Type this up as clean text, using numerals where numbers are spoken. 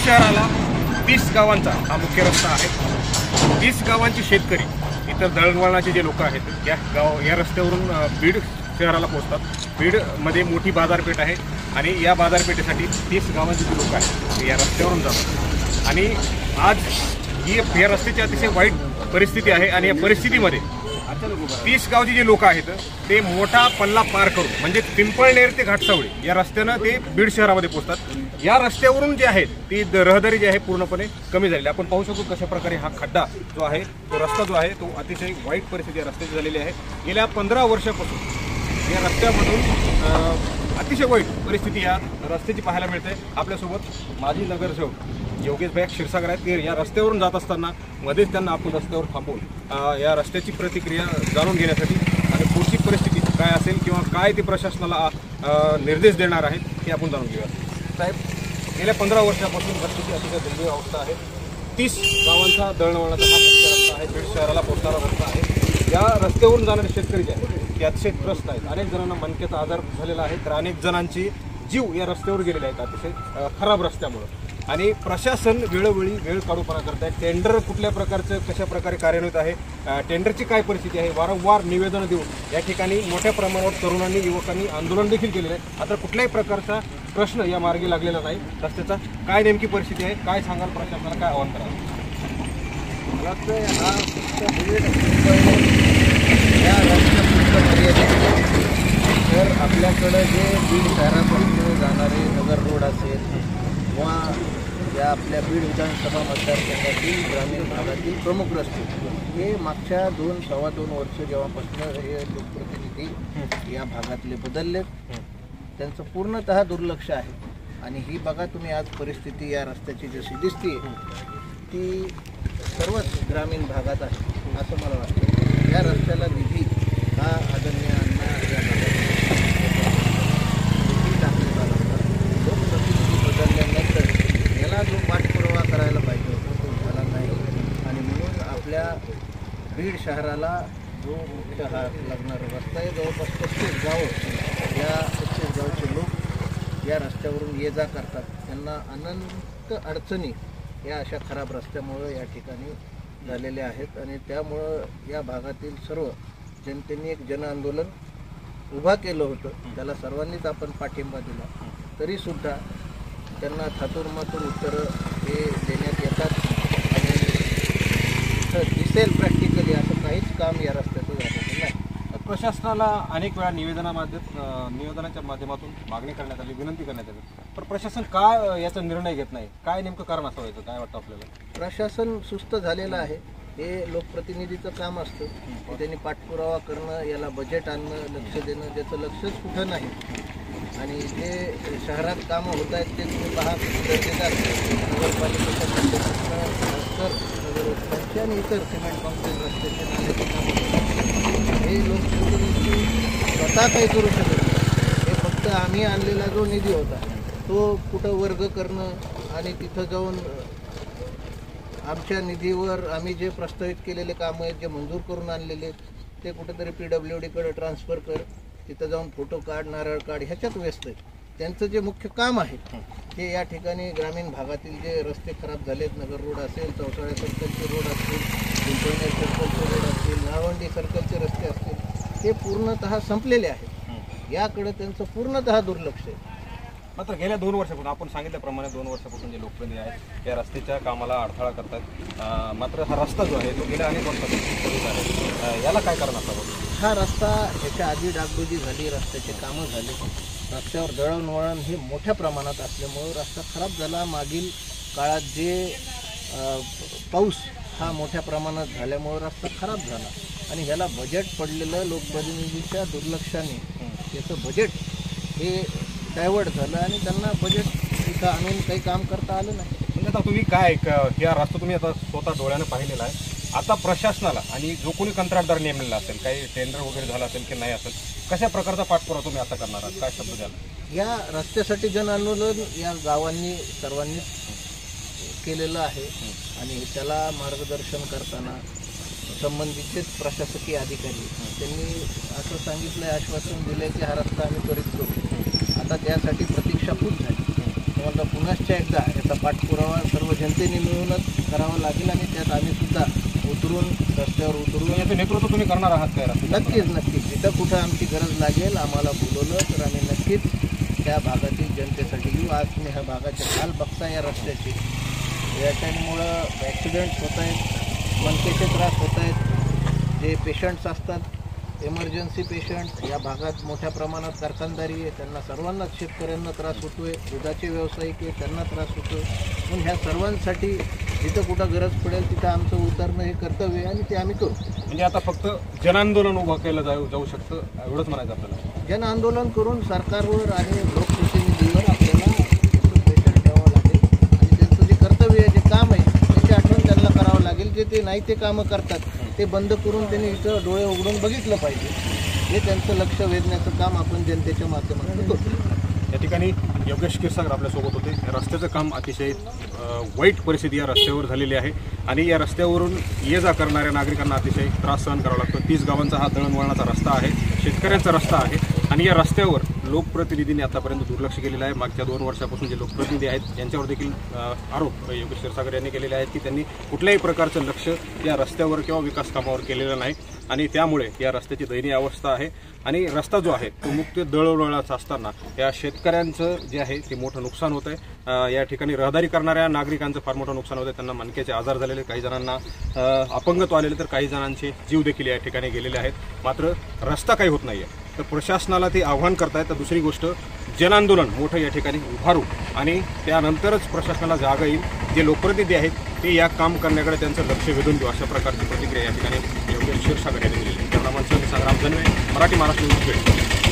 शहराला 30 गावांचा हा मुख्य रस्ता आहे। 30 गावांचे शेतकरी, इतर दळणवळणाचे जे लोक आहेत या रस्त्यावरून बीड शहराला पोहोचतात। बीडमध्ये मोठी बाजारपेठ आहे आणि या बाजारपेठेसाठी 30 गावांचे जे लोक आहेत ते या रस्त्यावरून जातात। आणि आज ही या रस्त्याची अतिशय वाईट परिस्थिती आहे आणि या परिस्थितीमध्ये 30 गावचे जे लोक आहेत ते मोठा पल्ला पार करून म्हणजे पिंपळनेर ते घाटसावळी या रस्त्यानं ते बीड शहरामध्ये पोहोचतात। या रस्त्यावरून जे आहे ती रहदारी जी आहे पूर्णपणे कमी झालेली। आपण पाहू शकतो कशा प्रकारे हा खड्डा जो आहे तो रस्ता जो आहे तो अतिशय वाईट परिस्थिती या रस्त्याची झालेली आहे। गेल्या 15 वर्षापासून या रस्त्यामधून अतिशय वाईट परिस्थिती या रस्त्याची पाहायला मिळते। आपल्यासोबत माजी नगरसेवक योगेश भाई क्षीरसागर आहेत। ते या रस्त्यावरून जात असताना मध्येच त्यांना आपण रस्त्यावर थांबवून या रस्त्याची प्रतिक्रिया जाणून घेण्यासाठी आणि पुढची परिस्थिती काय असेल किंवा काय ते प्रशासनाला निर्देश देणार आहेत हे आपण जाणून घेऊया। साहेब, गेल्या 15 वर्षापासून रस्त्याची अतिशय गंभीर अवस्था आहे। 30 गावांचा दळणवळणाचा हा मुख्य रस्ता आहे, बीड शहराला पोहोचणारा रस्ता आहे। या रस्त्यावरून जाणारे शेतकरी जे आहेत ते अतिशय त्रस्त आहेत। अनेक जणांना मणक्याचा आजार झालेला आहे तर अनेक जणांचे जीव या रस्त्यावर गेलेले आहेत अतिशय खराब रस्त्यामुळे। आणि प्रशासन वेळोवेळी वेळ काढूपणा करत आहे। टेंडर कुठल्या प्रकारचं कशा प्रकारे कार्यान्वित आहे, टेंडरची काय परिस्थिती आहे, वारंवार निवेदनं देऊन या ठिकाणी मोठ्या प्रमाणावर तरुणांनी युवकांनी आंदोलन देखील केलेलं आहे। आता कुठल्याही प्रकारचा प्रश्न या मार्गी लागलेला नाही। रस्त्याचा काय नेमकी परिस्थिती आहे, काय सांगाल, प्रशासनाला काय आव्हान कराल? तर आपल्याकडं जे बीड शहरापासून जाणारे नगर रोड असेल किंवा या आपल्या बीड विधानसभा मतदारसंघातील ग्रामीण भागातील प्रमुख रस्ते हे मागच्या 2-2.25 वर्ष जेव्हापासून हे लोकप्रतिनिधी या भागातले बदललेत त्यांचं पूर्णतः दुर्लक्ष आहे। आणि ही बघा तुम्ही आज परिस्थिती या रस्त्याची जशी दिसते ती सर्वच ग्रामीण भागात आहे असं मला वाटतं। या रस्त्याला निधी हा आदरणीय अण्णा या टाकलेला लागतात। लोकप्रतिनिधी बदलल्यानंतर याला जो पाठपुरावा करायला पाहिजे होता तो झाला नाही आणि म्हणून आपल्या बीड शहराला जो मुख्य हा लागणारा रस्ता आहे जवळपास 35 गावं या 35 गावचे लोक या रस्त्यावरून ये जा करतात। त्यांना अनंत अडचणी या अशा खराब रस्त्यामुळं या ठिकाणी झालेले आहेत आणि त्यामुळं या भागातील सर्व जनतेने एक जनआंदोलन उभा केलं होतं। त्याला सर्वांनीच आपण पाठिंबा दिला तरीसुद्धा त्यांना थातुरमातुर उत्तरं हे देण्यात येतात आणि इथं दिसेल प्रॅक्टिकली असं काहीच काम या रस्त्याचं झालेलं नाही। प्रशासनाला अनेक वेळा निवेदनाच्या माध्यमातून मागणी करण्यात आली, विनंती करण्यात आली, पण प्रशासन काय याचा निर्णय घेत नाही? काय नेमकं कारण असं व्हायचं, काय वाटतं आपल्याला? प्रशासन सुस्त झालेलं आहे। हे लोकप्रतिनिधीचं काम असतं, त्यांनी पाठपुरावा करणं, याला बजेट आणणं, लक्ष देणं, ज्याचं लक्षच कुठं नाही। आणि जे शहरात कामं होत आहेत ते तुम्ही पहा गरजेचं असतं। नगरपालिकेच्या नगरपालिका आणि इतर सिमेंट कॉन्क्रीट रस्त्याचे नाल्याचे कामं हे लोकप्रतिनिधी स्वतः काही करू शकत नाही। हे फक्त आम्ही आणलेला जो निधी होता तो कुठं वर्ग करणं आणि तिथं जाऊन आमच्या निधीवर आम्ही जे प्रस्तावित केलेले कामं आहेत जे मंजूर करून आणलेले ते कुठेतरी PWDकडे ट्रान्सफर कर, तिथं जाऊन फोटो काढ, नारळ काढ, ह्याच्यात व्यस्त आहे। त्यांचं जे मुख्य काम आहे ते या ठिकाणी ग्रामीण भागातील जे रस्ते खराब झालेत, नगर रोड असेल, चौसाळ्या सर्कलचे रोड असतील, पिंपळनेर सर्कलचे रोड असतील, नाळवंडी सर्कलचे रस्ते असतील, ते पूर्णतः संपलेले आहेत। याकडे त्यांचं पूर्णतः दुर्लक्ष आहे। मात्र गेल्या 2 वर्षापासून आपण सांगितल्याप्रमाणे 2 वर्षापासून जे लोकप्रतिनिधी आहेत या रस्त्याच्या कामाला अडथळा करतात। मात्र हा रस्ता जो आहे तो गेल्या अनेक वर्षापासून सुरू आहे, याला काय कारण असावं? हा रस्ता ह्याच्या आधी डागडुजी झाली, रस्त्याचे कामं झाले, रस्त्यावर दळणवळण हे मोठ्या प्रमाणात असल्यामुळं रस्ता खराब झाला। मागील काळात जे पाऊस हा मोठ्या प्रमाणात झाल्यामुळं रस्ता खराब झाला आणि ह्याला बजेट पडलेलं लोकप्रतिनिधीच्या दुर्लक्षाने त्याचं बजेट हे डायवर्ट झालं आणि त्यांना बजेट इथं आणून काही काम करता आलं नाही। म्हणजे आता तुम्ही काय हा रस्ता तुम्ही आता स्वतः डोळ्यानं पाहिलेला आहे, आता प्रशासनाला आणि जो कोणी कंत्राटदार नेमलेला असेल, काही टेंडर वगैरे झालं असेल की नाही असेल, कशा प्रकारचा पाठपुरावा तुम्ही आता करणार आहात, काय शब्द द्याल? या रस्त्यासाठी जन आंदोलन या गावांनी सर्वांनी केलेलं आहे आणि त्याला मार्गदर्शन करताना संबंधित प्रशासकीय अधिकारी त्यांनी असं सांगितलं, आश्वासन दिलं की हा रस्ता आम्ही त्वरित करू। आता त्यासाठी प्रतीक्षा खूप झाली। तुम्हाला सुद्धा पुनश्च एकदा याचा पाठपुरावा सर्व जनतेने मिळूनच करावा लागेल आणि त्यात आम्ही सुद्धा उतरून रस्त्यावर उतरून याचं नेतृत्व तुम्ही करणार आहात काय? नक्कीच जिथं कुठं आमची गरज लागेल आम्हाला बोलवलं तर आम्ही नक्कीच त्या भागातील जनतेसाठी येऊ. आज तुम्ही ह्या भागाचे हाल बघता या रस्त्याची, याच्यामुळं ॲक्सिडेंट्स होत आहेत, मनकेचे त्रास होत आहेत. जे पेशंट्स असतात इमर्जन्सी पेशंट या भागात मोठ्या प्रमाणात कारखानदारी आहे, त्यांना सर्वांनाच शेतकऱ्यांना त्रास होतो आहे, दुधाचे व्यावसायिक आहे त्यांना त्रास होतो आहे. म्हणून ह्या सर्वांसाठी जिथं कुठं गरज पडेल तिथं आमचं उतरणं हे कर्तव्य आहे आणि ते आम्ही करू. म्हणजे आता फक्त जनआंदोलन उभं केलं जाऊ शकतं एवढंच म्हणायचं आपल्याला? जन आंदोलन करून सरकारवर आणि लोकप्रतिनिधीवर आपल्याला प्रेशर ठेवावं लागेल आणि त्यांचं जे कर्तव्य आहे, जे काम आहे त्याची आठवण त्यांना करावं लागेल. जे ते नाही ते कामं करतात ते बंद करून त्यांनी इथं डोळे उघडून बघितलं पाहिजे. हे त्यांचं लक्ष वेधण्याचं काम आपण जनतेच्या माध्यमातून करतो. या ठिकाणी योगेश क्षीरसागर आपल्यासोबत होते. या रस्त्याचं काम अतिशय वाईट परिस्थिती या रस्त्यावर झालेली आहे आणि या रस्त्यावरून ये जा करणाऱ्या नागरिकांना अतिशय त्रास सहन करावा लागतो. 30 गावांचा हा दळणवळणाचा रस्ता आहे, शेतकऱ्यांचा रस्ता आहे आणि या रस्त्यावर लोकप्रतिनिधींनी आतापर्यंत दुर्लक्ष केलेलं आहे. मागच्या 2 वर्षापासून जे लोकप्रतिनिधी आहेत यांच्यावर देखील आरोप योगेश क्षीरसागर यांनी केलेले आहेत की त्यांनी कुठल्याही प्रकारचं लक्ष या रस्त्यावर किंवा विकास कामावर केलेलं नाही आणि त्यामुळे या रस्त्याची दयनीय अवस्था आहे. आणि रस्ता जो आहे तो मुक्त दळणवळणाचा असताना या शेतकऱ्यांचं जे आहे ते मोठं नुकसान होत आहे. या ठिकाणी रहदारी करणाऱ्या नागरिकांचं फार मोठं नुकसान होतं आहे. त्यांना मणक्याचे आजार झालेले, काही जणांना अपंगत्व आलेले तर काही जणांचे जीव देखील या ठिकाणी गेलेले आहेत. मात्र रस्ता काही होत नाही आहे तर प्रशासनाला ते आव्हान करतायत. तर दुसरी गोष्ट जनआंदोलन मोठं या ठिकाणी उभारू आणि त्यानंतरच प्रशासनाला जागा येईल. जे लोकप्रतिनिधी आहेत ते या काम करण्याकडे त्यांचं लक्ष वेधून घेऊ अशा प्रकारची प्रतिक्रिया या ठिकाणी योगेश क्षीरसागर यांनी दिलेली आहे. त्याप्रमाणे संग्राम जनवे, मराठी महाराष्ट्र न्यूज.